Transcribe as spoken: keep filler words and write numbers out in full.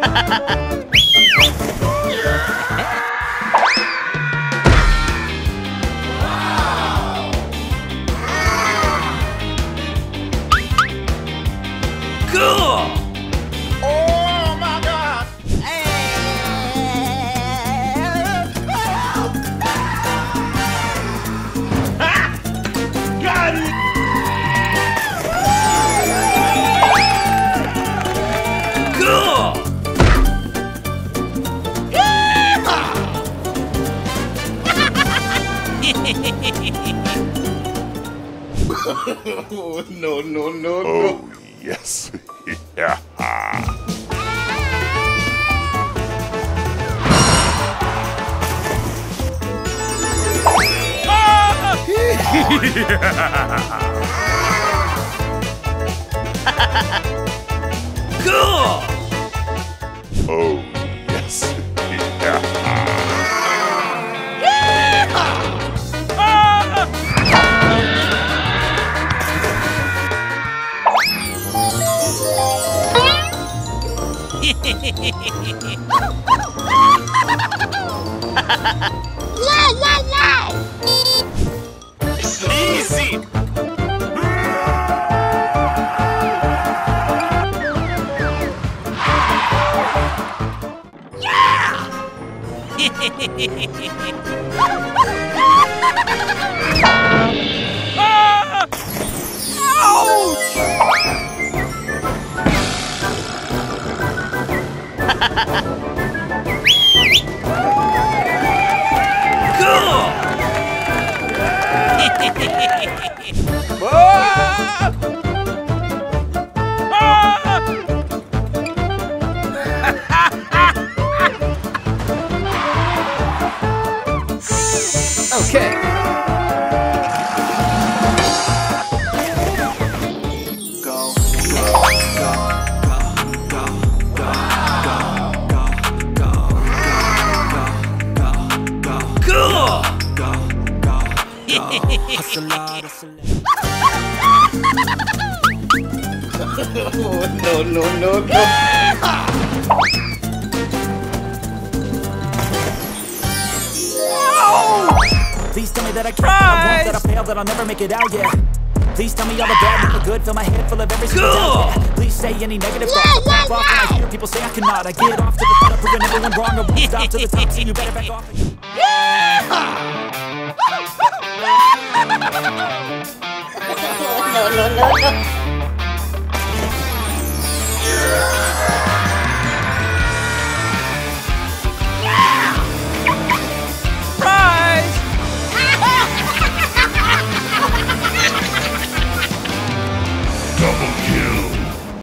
Cool! Oh my God! Ha! Got it! Cool! Oh, no, no, no, Oh, no. yes. Yeah. Cool! Oh, yes. Yeah. Wow, wow, wow! Easy! Okay. Go, go, go, go, go, go, go, go, go, go, Cool! go, go, go. Hustle hard, hustle Oh, no, no, no, no. Please tell me that I can't, that I won't, that I fail, that I'll never make it out, yeah. Please tell me all the bad, not the good, fill my head full of every single doubt, yeah. Please say any negative thoughts, I pop off when I hear people say I cannot. I get off to the front, proving everyone wrong, I won't stop to the top, so you better back off. No, no, no, no.